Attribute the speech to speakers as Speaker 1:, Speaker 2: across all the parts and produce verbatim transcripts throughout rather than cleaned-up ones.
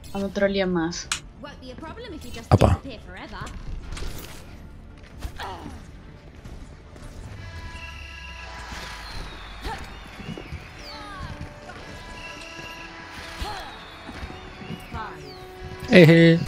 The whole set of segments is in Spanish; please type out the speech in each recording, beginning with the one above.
Speaker 1: A otro día más.
Speaker 2: Apa. Eje.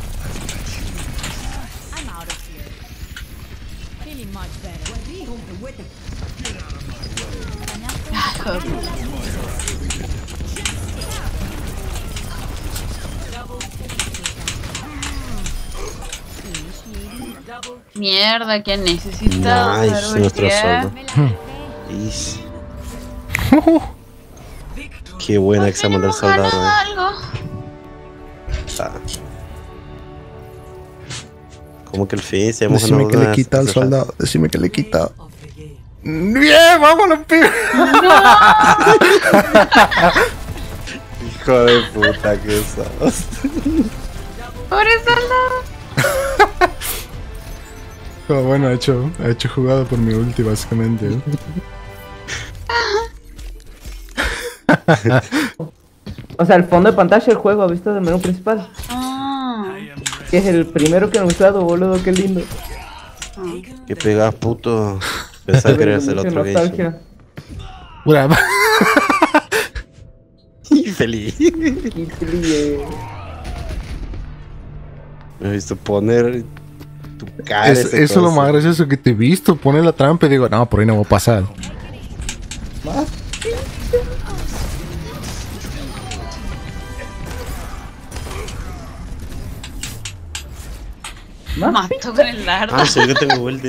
Speaker 1: Mierda, que necesita
Speaker 3: Nice, nuestro solo. Easy. Qué buena que se mandó el soldado. Eh.
Speaker 1: Algo.
Speaker 3: Ah. ¿Cómo que el fin? Se hemos
Speaker 2: Decime que le quita al soldado. Decime que le quita. Bien, vámonos, pibe. No.
Speaker 3: Hijo de puta que sos.
Speaker 1: Pobre soldado.
Speaker 2: Oh, bueno, ha hecho, ha hecho jugada por mi ulti, básicamente. ¿Eh?
Speaker 4: O sea, el fondo de pantalla del juego, ¿viste? Del menú principal.
Speaker 1: Ah.
Speaker 4: Que es el primero que han usado, boludo, qué lindo.
Speaker 3: Que pegas, puto. Pensaba que eras el otro gay.
Speaker 2: Pura.
Speaker 3: Infeliz.
Speaker 4: Infeliz.
Speaker 3: Me he visto poner tu cara.
Speaker 2: Es, eso es lo más gracioso que te he visto. Pone la trampa y digo, no, por ahí no voy a pasar.
Speaker 4: ¿Más?
Speaker 1: Mato con el dardo.
Speaker 3: Ah, sí, yo tengo vuelta.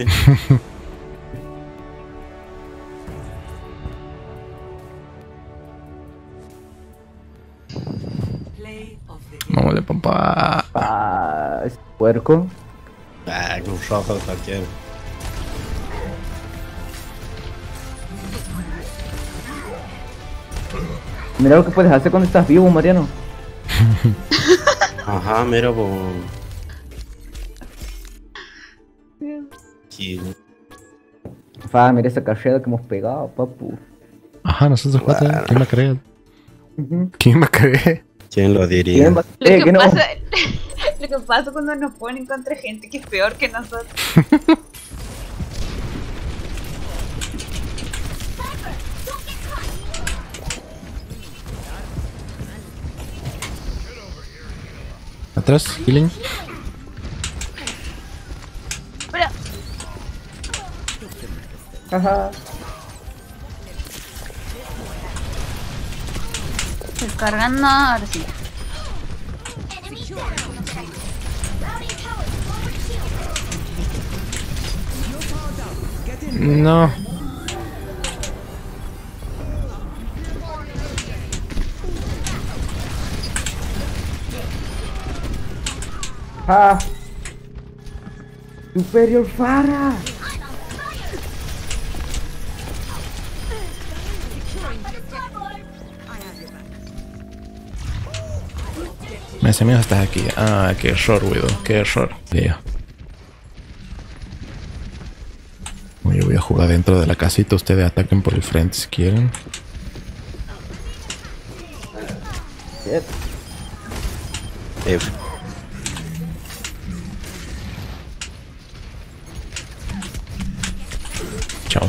Speaker 2: Vámonos, papá.
Speaker 4: Ah, es puerco.
Speaker 3: Ah, con rojo cualquiera.
Speaker 4: Mira lo que puedes hacer cuando estás vivo, Mariano.
Speaker 3: Ajá, mira, pues. Sí.
Speaker 4: Fa, mira esa carrera que hemos pegado, papu.
Speaker 2: Ajá, nosotros cuatro.
Speaker 3: Bueno.
Speaker 2: ¿Quién va a creer?
Speaker 4: Uh-huh.
Speaker 2: ¿Quién va a creer?
Speaker 3: ¿Quién lo diría?
Speaker 4: ¿Quién va?
Speaker 1: Lo
Speaker 4: Eh,
Speaker 1: que,
Speaker 4: que no.
Speaker 1: pasa, lo que pasa cuando nos ponen contra gente que es peor que nosotros.
Speaker 2: Atrás, healing.
Speaker 1: Pero,
Speaker 4: Ajá.
Speaker 1: estoy cargando, ahora sí.
Speaker 2: No.
Speaker 4: Ah. Superior Farah.
Speaker 2: Me dice, amigo, estás aquí. Ah, qué error, Widow. Qué error. Tío. Yo voy a jugar dentro de la casita. Ustedes ataquen por el frente si quieren.
Speaker 4: Yep.
Speaker 3: F.
Speaker 2: Chao.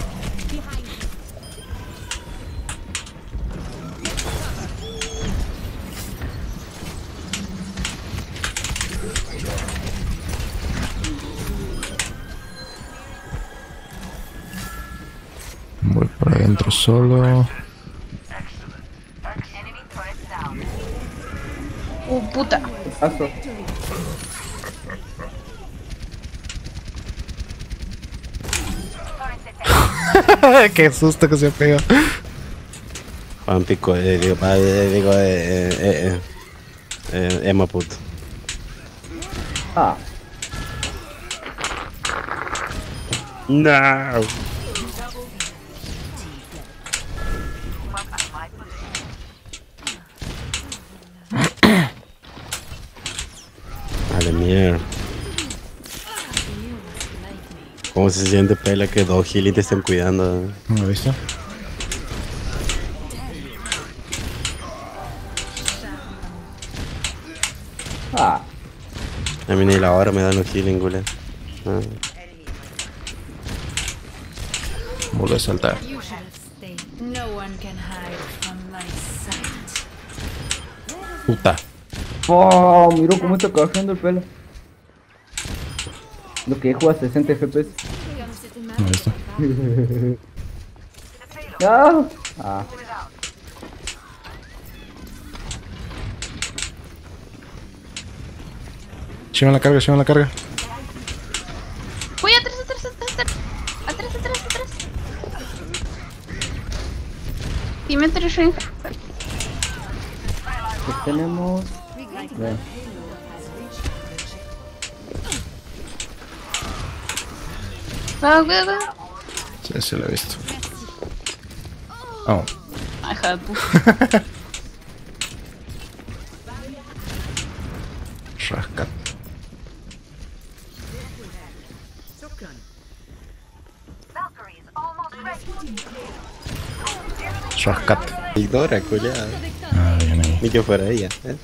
Speaker 2: Voy por adentro solo.
Speaker 1: Uh, puta.
Speaker 4: Paso.
Speaker 2: Qué susto que se pega.
Speaker 3: Juan Pico, eh, digo, eh, digo, eh, eh, eh, eh, Emma puto.
Speaker 4: Ah.
Speaker 3: No. Vale, mierda. ¿Cómo se siente, Pela, que dos healing te estén cuidando?
Speaker 2: ¿No lo viste?
Speaker 4: Ah,
Speaker 3: A mí ni la hora me dan los healing, güey. Ah.
Speaker 2: Vuelve a saltar.
Speaker 5: You should have stayed. No one can hide from my sight.
Speaker 2: Puta.
Speaker 4: oh, miro cómo está cayendo el pelo. Lo que juega a sesenta F P S.
Speaker 2: No, esto.
Speaker 4: Ah, ah.
Speaker 2: Llevan la carga, llevan la carga.
Speaker 1: Uy, atrás, atrás, atrás, atrás. Atrás, atrás, atrás. Dime tres Shrink.
Speaker 4: ¿Qué tenemos? Ven.
Speaker 1: Cuidado, cuidado, cuidado.
Speaker 2: Sí, sí lo he visto. Oh.
Speaker 1: Ay, hija de puta.
Speaker 2: Rascat. Rascat.
Speaker 3: Ignora, culiada.
Speaker 2: Ah, bien ahí.
Speaker 3: Ni que fuera ella, ¿eh?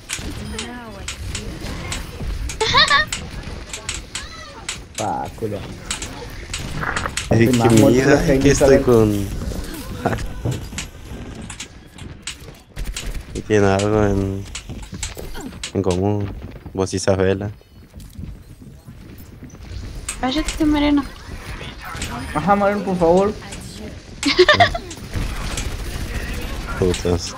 Speaker 4: Pa, culo.
Speaker 3: Es que
Speaker 4: más
Speaker 3: mi
Speaker 4: muertos
Speaker 3: vida
Speaker 4: que hay
Speaker 3: es que
Speaker 4: en
Speaker 3: estoy
Speaker 4: Isabel.
Speaker 3: con... Y tiene algo en... en común. Vos y Isabela.
Speaker 1: Cállate, Moreno.
Speaker 4: Ajá, Marlon, por favor.
Speaker 3: Putos.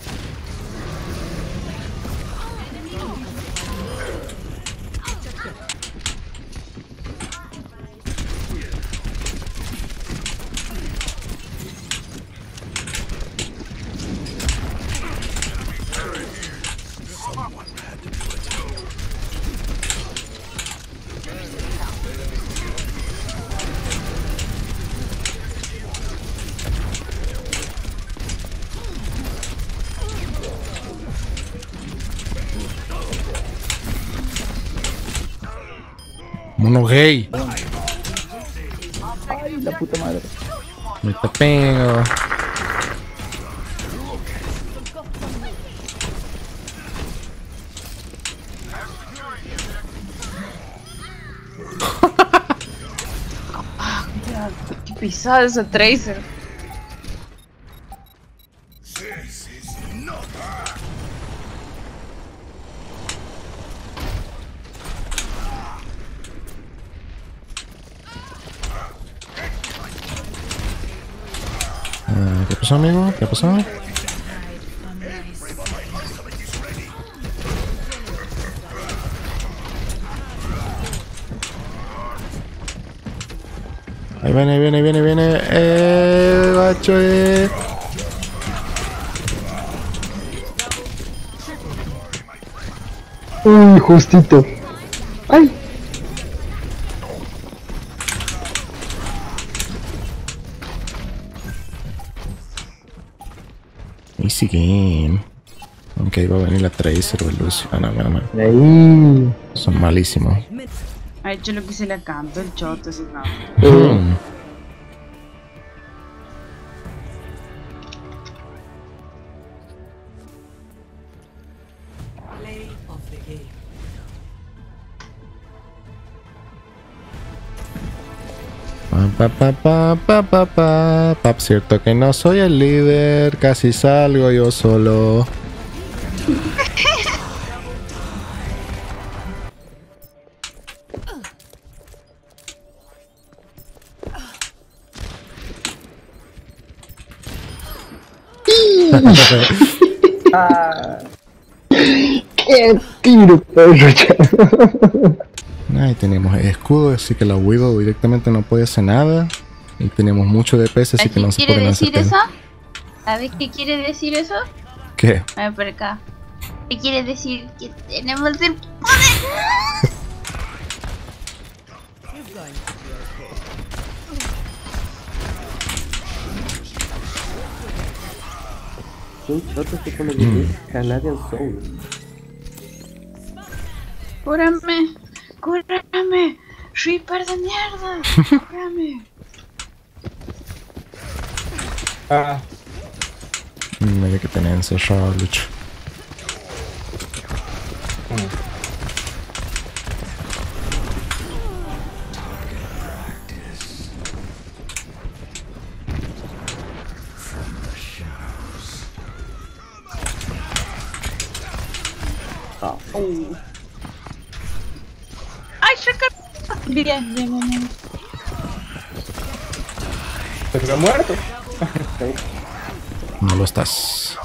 Speaker 2: Mono gay.
Speaker 4: Ay, la puta madre.
Speaker 2: Me te pego.
Speaker 1: Qué pisada ese Tracer.
Speaker 2: Ah, ¿qué pasó, amigo? ¿Qué pasó? Ahí viene, ahí viene, ahí viene, ahí viene. Eh, bacho, eh.
Speaker 4: Uy, justito. Ay.
Speaker 2: Easy game. Aunque iba a venir la Tracer o el Lucio. Ah, no, no, no.
Speaker 4: Ahí.
Speaker 2: Son malísimos.
Speaker 1: Ha hecho lo que se le canta el choto ese cabrón.
Speaker 2: Mm. Pa, pa, pa, pa, pa, pa, pa. Cierto que no soy el líder, casi salgo yo solo.
Speaker 4: Ah. Qué tiro, perro.
Speaker 2: Ahí tenemos escudo, así que la Widow directamente no puede hacer nada. Y tenemos mucho D P S, así
Speaker 1: ¿Sabes
Speaker 2: que no
Speaker 1: qué
Speaker 2: se
Speaker 1: quiere
Speaker 2: puede
Speaker 1: decir
Speaker 2: lanzar.
Speaker 1: eso? ¿Sabes qué quiere decir eso?
Speaker 2: ¿Qué?
Speaker 1: A ver por acá. ¿Qué quiere decir? Que tenemos el poder.
Speaker 4: Un choto que con el Canadian Soul.
Speaker 1: Cúrame, cúrame, Reaper de mierda, cúrame.
Speaker 4: Ah.
Speaker 2: Me hay que tener encerrado, Lucho.
Speaker 4: Ah,
Speaker 1: ¡Ay, shortcut! Bien, bien, bien, bien.
Speaker 6: Pero está muerto.
Speaker 2: No lo estás.